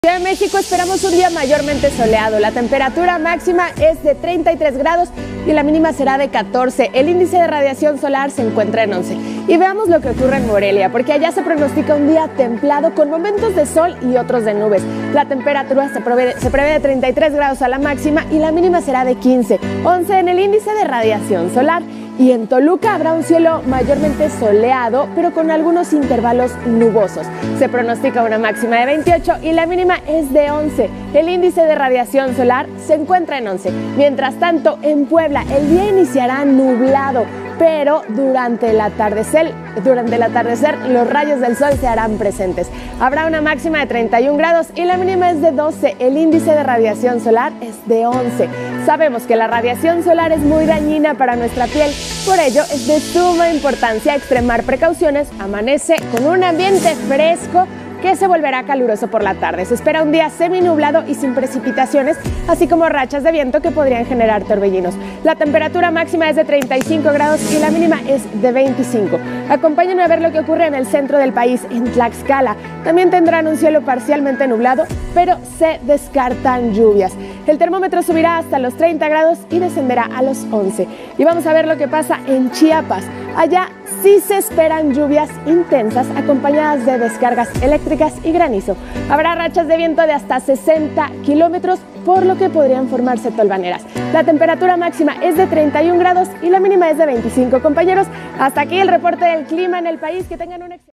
Ciudad de México esperamos un día mayormente soleado. La temperatura máxima es de 33 grados y la mínima será de 14. El índice de radiación solar se encuentra en 11. Y veamos lo que ocurre en Morelia, porque allá se pronostica un día templado con momentos de sol y otros de nubes. La temperatura se prevé de 33 grados a la máxima y la mínima será de 15. 11 en el índice de radiación solar. Y en Toluca habrá un cielo mayormente soleado, pero con algunos intervalos nubosos. Se pronostica una máxima de 28 y la mínima es de 11. El índice de radiación solar se encuentra en 11. Mientras tanto, en Puebla el día iniciará nublado, pero durante el atardecer los rayos del sol se harán presentes. Habrá una máxima de 31 grados y la mínima es de 12. El índice de radiación solar es de 11. Sabemos que la radiación solar es muy dañina para nuestra piel, por ello es de suma importancia extremar precauciones. Amanece con un ambiente fresco que se volverá caluroso por la tarde. Se espera un día seminublado y sin precipitaciones, así como rachas de viento que podrían generar torbellinos. La temperatura máxima es de 35 grados y la mínima es de 25. Acompáñenme a ver lo que ocurre en el centro del país, en Tlaxcala. También tendrán un cielo parcialmente nublado, pero se descartan lluvias. El termómetro subirá hasta los 30 grados y descenderá a los 11. Y vamos a ver lo que pasa en Chiapas. Allá sí se esperan lluvias intensas acompañadas de descargas eléctricas y granizo. Habrá rachas de viento de hasta 60 kilómetros, por lo que podrían formarse tolvaneras. La temperatura máxima es de 31 grados y la mínima es de 25. Compañeros, hasta aquí el reporte del clima en el país. Que tengan un excelente